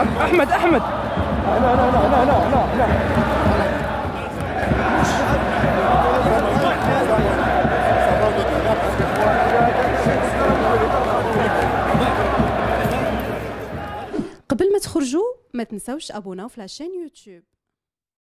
احمد احمد. لا لا لا لا لا لا. قبل ما تخرجوا ما تنساوش ابونا في لاشين يوتيوب.